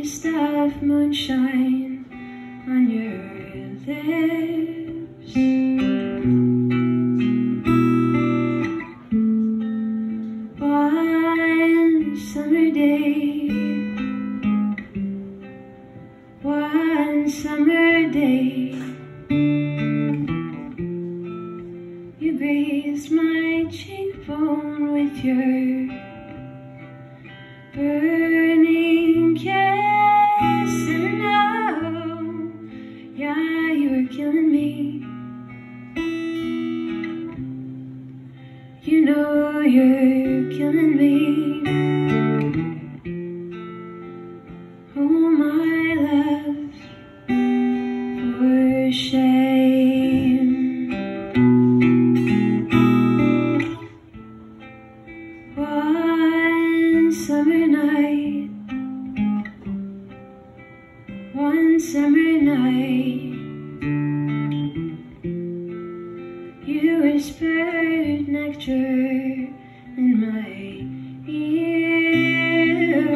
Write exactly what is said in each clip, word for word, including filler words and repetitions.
taste of moonshine on your lips. One summer day, one summer day, you grazed my cheekbone with your burning kiss, and oh, yeah, you were killing me. You know you're killing me. Oh, my love, for shame. One summer night, one summer night, you whispered nectar in my ear.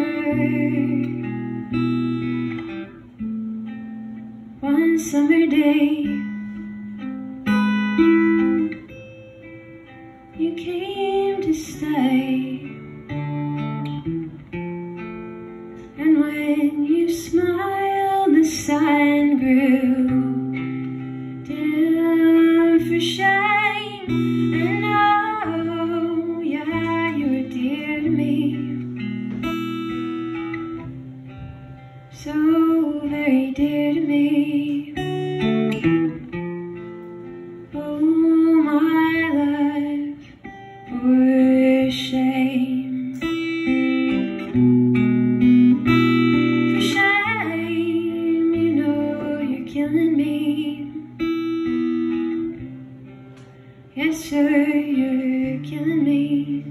One summer day, you came to stay, and when you smiled, the sun grew dim for shame, and oh, yeah, you were dear to me, so very dear to me. Oh, my love, for shame, for shame, you know you're killing me. Yes, sir, you're killing me.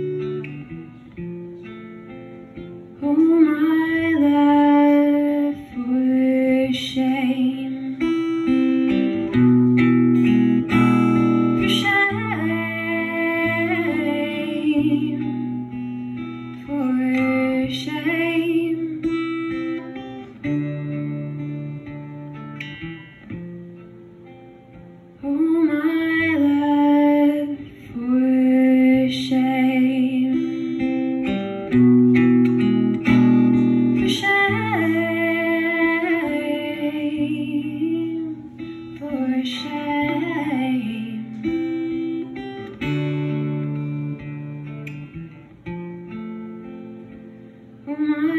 Oh, my love, for shame, for shame, for shame. Oh, my love, for shame, for shame, for shame. Oh, my